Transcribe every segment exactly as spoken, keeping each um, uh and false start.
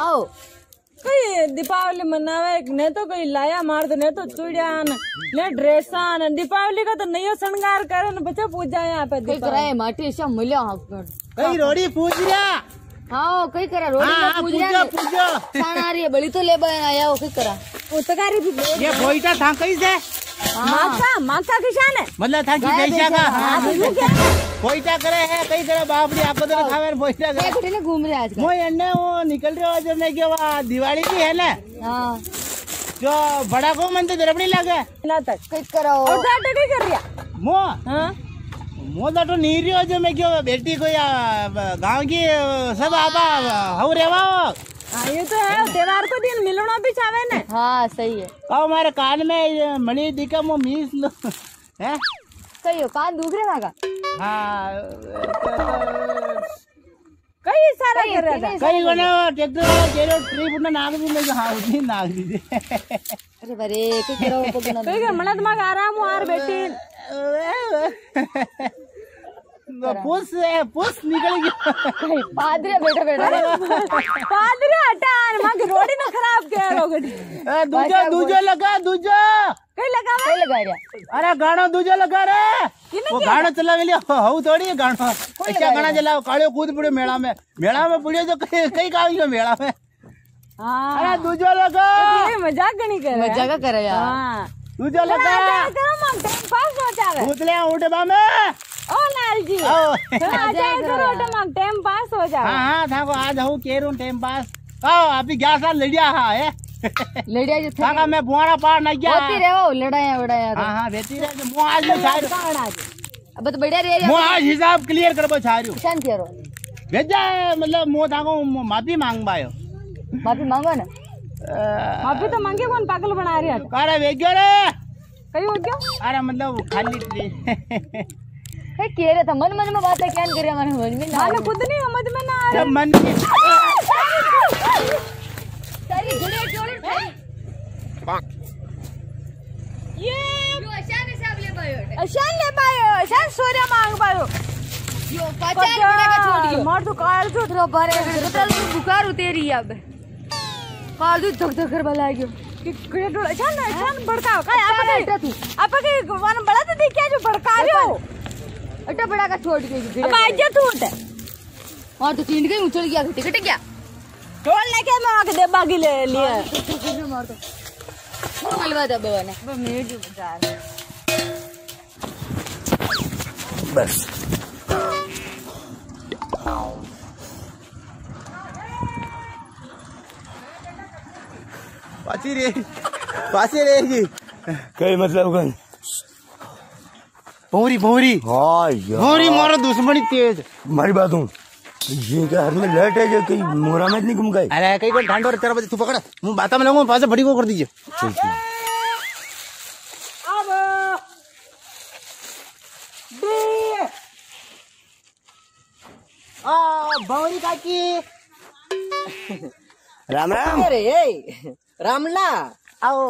आओ कई दीपावली मनावे ने तो कई लाया मार ने तो चूड़ियान ने ड्रेसान दीपावली का तो नयो श्रृंगार करे न बच्चा पूजा यहाँ पे कई कराए माटी से मिलो कई रोड़ी पूज रहा हाँ कई करा रोड़ी का पूज रहा पूजो खाना रही है बड़ी तो ले आया हो कई करा उतकारी भी ये बोईटा था कई से माका माका किसान है मतलब था कि पैसा का बोईटा करे है कई करे बापड़ी आपको तो खावे बोईटा करे कुछ नहीं घूम रहे आज वो अन्ने वो निकल रहे हो जो मैं क्या दिवाली की है ना हाँ जो बड़ा को मन तो दरबड़ी लगे ना तक कई करा और डाटे नहीं कर रहा मो हाँ मो तो नहीं रही हो जो मैं क्यों बेटी को या गांव की सब आपा हो रेवा हाँ ये तो है त्योहार को दिन मिलना भी चाहे ने हाँ सही है और हमारे कान में मणि दिखा वो मीस लो है सही हो कान दुख रहे का हाँ कई सारा कर रहा था कई बना ट्रैक्टर केरो ट्रिप उन्हें नाग दी नहीं हाँ उन्हें नाग दी दे अरे बरे कई करो पकड़ना कई कर मना दिमाग आराम हो आर बेटी पुस है पुस निकल गया पादरे बैठा बैठा पादरे हटान मां की रोटी ना खराब कर रोगड़ी दूजा दूजा लगा दूजा कई लगा कई लगा रहा अरे गाना दूजा लगा रे वो गाना चला लिया हऊ थोड़ी गाना अच्छा गाना चलाओ कालियो कूद पड़े मेला में मेला में पड़ियो जो कई कई कालियो मेला में हाँ अरे दूजा लगा मजाक नहीं कर रहा मजाक कर रहा यार हाँ दूजा लगा पास हो जावे भूतले उठे बा में ओ लाल जी आजा करो तो मग टाइम पास हो जावे हाँ हाँ था को आज हूँ केरू टाइम पास आओ अभी ग्यारह साल लड़िया हाँ है लड़िया जो था मैं बुआना पार नहीं गया होती रहे हो लड़ाया वड़ाया हाँ हाँ बेटी रहे मो आज मैं छाड़ अब तो बढ़िया रे मो आज हिसाब क्लियर करबो छाड़ू शांत करो भेजा मतलब मो था को माफी मांग बायो माफी मांगो ना माफी तो मांगे कौन पागल बना रही है अरे वेग्यो रे कहीं हो गया अरे मतलब खाली है कह रहा था मन मन में बातें क्या कर रहा मन समझ में ना मैंने खुद नहीं समझ में ना आ जब मन सारी गुड़िया चोरी ये जो अशान हिसाब ले पायो अशान ले पायो अशान सोरे मांग पायो यो पचास रुपए का छोड़ दियो मार तो काल जो रो बारे रतल बुखार उतेरी अब काल दूध धक धक कर बला गयो कि कड़े डोल अशान अशान भड़काओ का आप अटा तू आप के वन बड़ा तो देखिए जो भड़का रहे हो अटा बड़ा का छोड़ गई अब आज तू उठ और तो तीन गई उछल गया घटे घटे क्या ढोल लेके मैं आके दे बागी ले लिए मार दो मलवा दे बाबा ने मेरे जो बजा रहे बस पाची रे पाची रहेगी कई मतलब कहीं भौरी भौरी हाँ यार भौरी मारो दुश्मनी तेज मारी बात हूँ ये क्या हर में लेट है जो कहीं मोरा में नहीं घूम गई अरे कई को ढांडो तेरह बजे तू पकड़ मैं बाता में लगूंगा पास बड़ी को कर दीजिए चल चल अब दे आ भौरी काकी राम राम अरे ए रामला आओ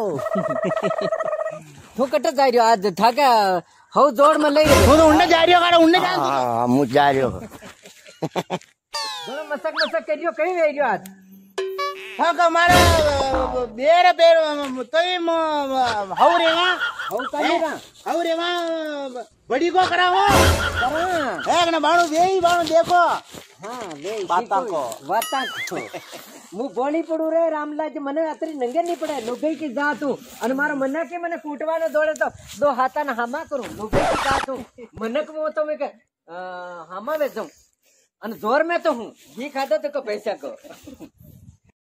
तू कट जा रही आज ठाका हो जोड़ में ले वो तो उन्ने जा रही हो गाड़ा उन्ने जा हाँ मुझ जा रहे हो दोनों मसक मसक करियो कहीं रह रही आज हाँ का मारा बेरे बेरे तो ही हाउ रे वहाँ हो कहीं ना हाउ रे वहाँ बड़ी को कराओ करा एक ना बाणु दे ही बाणु देखो हाँ वे बाता को बाता को मु बोली पड़ू रे रामला जी मने अतरी नंगे नहीं पड़े लोगई की जात हूँ और मारो मना के मने फूटवाने दौड़े तो दो हाथा ना हामा करूँ लोगई की जात हूँ मनक में तो मैं हामा बेचूं और जोर में तो हूँ घी खाता तो को पैसा को